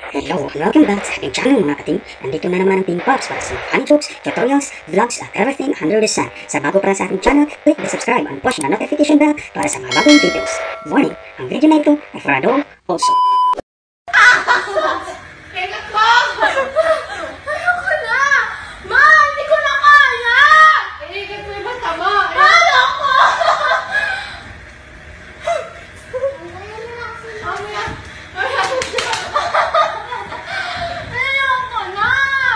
Hello, welcome back sa ating channel mga kating. Nandito na naman ang Team Pops para sa mga funny jokes, tutorials, vlogs, at everything under the sun. Sa bago para sa ating channel, click the subscribe and push the notification bell para sa mga bagong videos. Warning, ang video na ito ay for adult also. Kailan ko? Ayoko na! Ma! Hindi ko na kaya! Iligad mo yung bata mo! Ayoko! Ayoko na!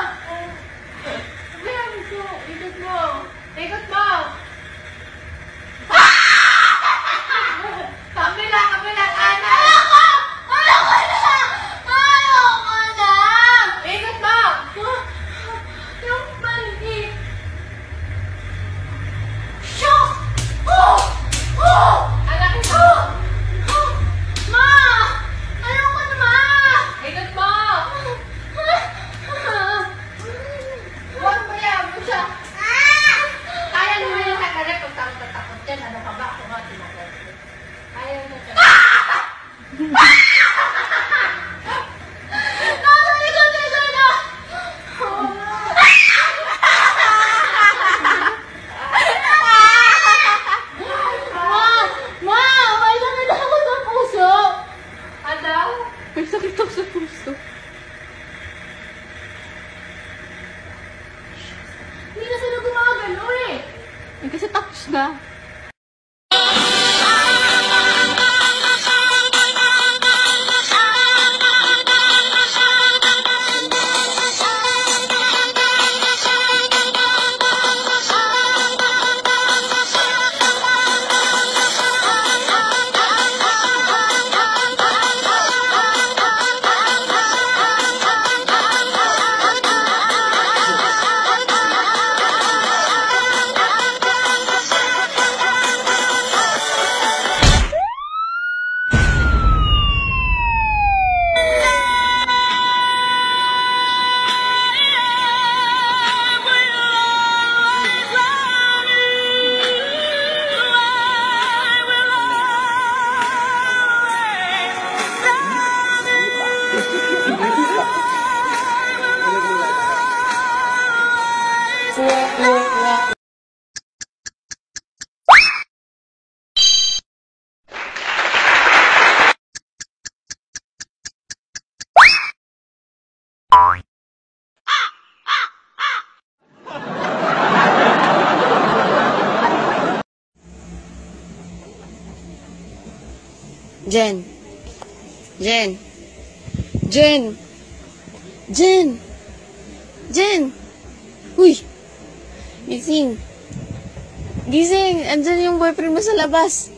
Ikot mo! Ikot mo! Kabila! Kabila! Ana! Ayoko! Ayoko na! Ayoko na! Ikot mo! Yung balik! Shock! Oh! Oh! Anak ko! Ma! Ayoko na, ma! Ikot mo! Huwag mo yan! Huwag siya! Kaya mo yung kakalit kung takot yan. Ano ka ba? Ako nga tinagal. Ayaw na siya. May sakit ako sa puso. Hindi na sila gumagalaw eh. Kasi tapos na. Jen. Jen. Jen. Jen. Jen. Uy. Gising. Gising. Andyan yung boyfriend mo sa labas.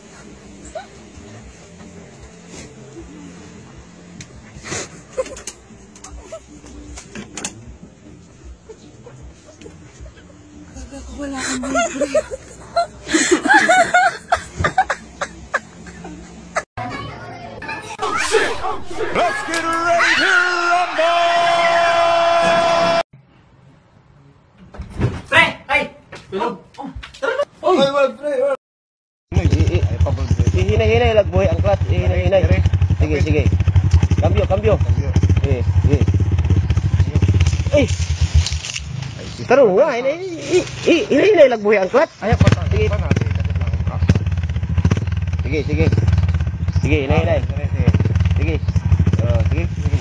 Kaya ko wala kang boyfriend. Let's get ready to rumble! Pre! Ay! Tulog! Oy! Ay, pre! Hinay-hinay, lagbuhay ang clutch. Hinay-hinay. Sige, sige. Cambio, cambio. Sige, sige. Ay! Tarong nga, hinay-hinay, lagbuhay ang clutch. Ayaw pa tayo. Sige. Sige, sige. Sige, hinay-hinay. Sige. Sige, sige.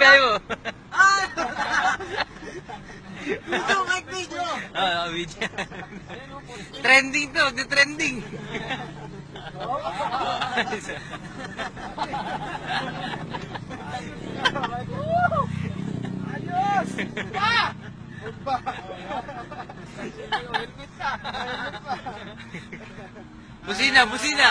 sabi mo? Video, like video. Oo, video. Trending to, di trending. Adios! Pa! Busina, busina.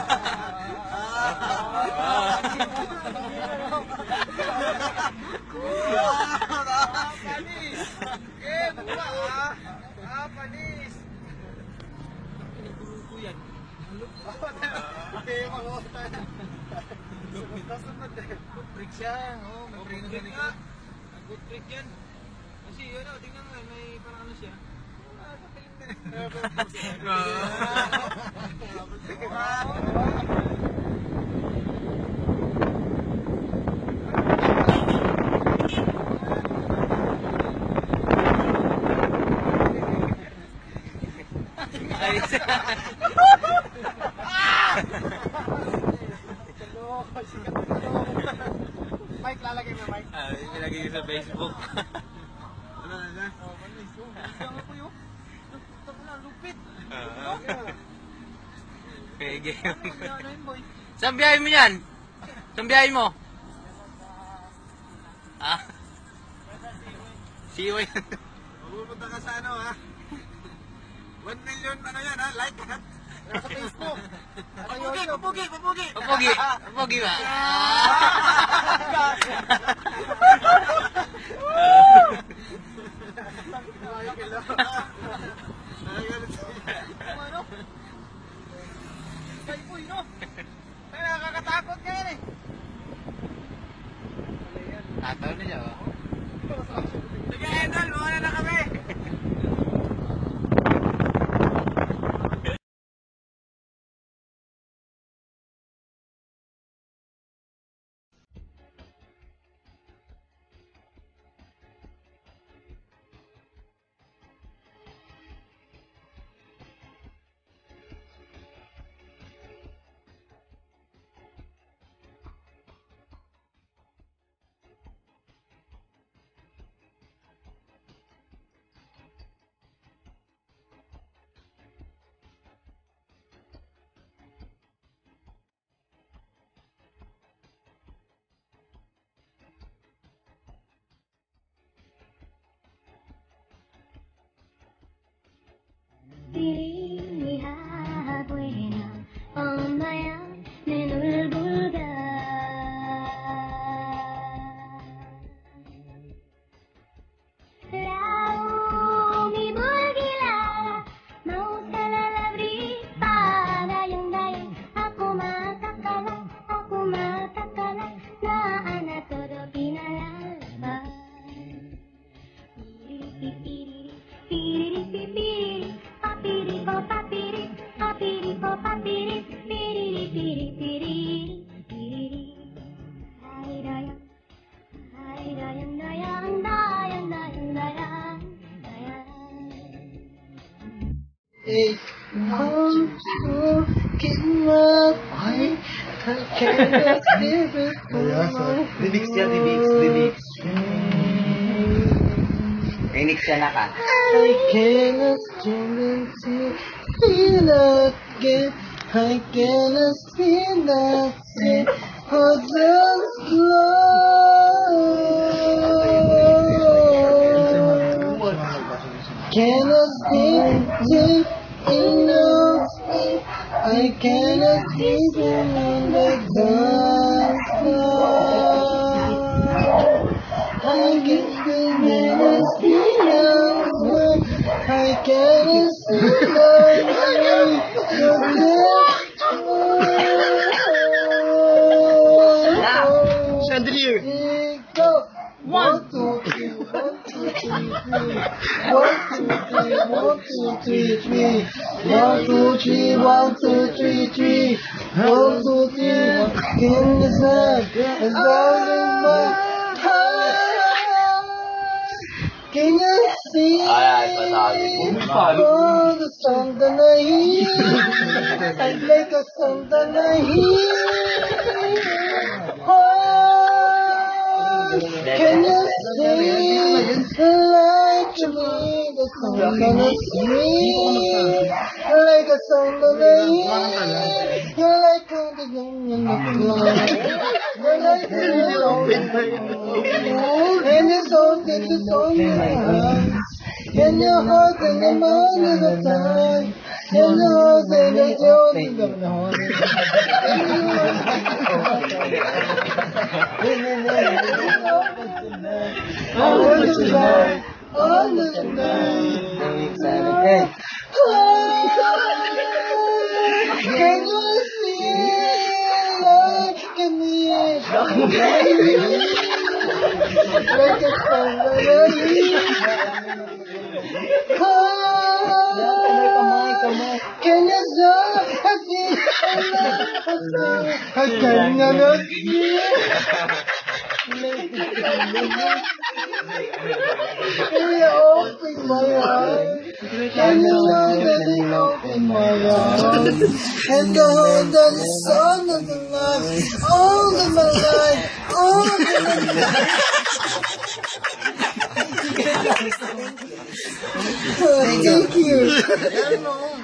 Panis! Okay, buka panis! Pinaguro yan. Okay, mag-otan. Kasunod eh. Good trick siya. Oo, may trick na nga. Good trick yan. Kasi yun, tingnan mo, may parang ano siya. Kapiling din. Mike, lalagay mo, Mike. Nilagay ko sa Facebook. Ano na? Oh, panis. Oh, ang ako yun. Lupit. Pege. Ano yun, boy? Saan biyahe mo yan? Saan biyahe mo? Ah? Siway. Pupunta ka sa ano, ha? 1 million, ano yan, ha? Like, ha? Sa Facebook. Papugi. Papogi. Papogi ba? Ano? Kaipoy, no? Ay, nakakatakot ka yan, eh. Tataw na siya, oh. Sige, Idol, mawala na kami. Hija buena, ondaya menul vulgar. Lau mi bulgila, mau salalabri pada yang dayang. Aku matakala, na anak todo pinalalabas. Piriri, piriri, piriri, papiri, papiri, piriri, piriri, piriri. Hai dayang, dayang, dayang, dayang, dayang. It wants to get my way. I can't live it Remix yan, remix. Remix yan na ka. I cannot stand to feel again. I cannot feel again. For just love. Cannot stand to enough. I cannot sleep in the dark. I get the minutes beyond. I cannot sleep Chandelier. Go! 1, 2, 3, 1, 2, 3, 4. 1, 2, 3, 1, 2, 3, 3. 1, 2, 3, 1, 2, 3, 3. 1, 2, 3. In the sun, and all in my heart. Can you see? Oh, the sun that I hear. I like a sun that I hear. Oh, Can you see the light to me? The song gonna sing like a song of the year. You're like a young in the cloud. You're like a young in the cloud. And your soul takes its own hands. And your heart and your mind is a time. And your heart and your joy is a heart. On the night. Can you see like a mirror? Like a can you stop? I see I cannot see. Can you open my eyes? Can you open my eyes? And the whole the sun of the light, all of my life, all of my life. Thank you.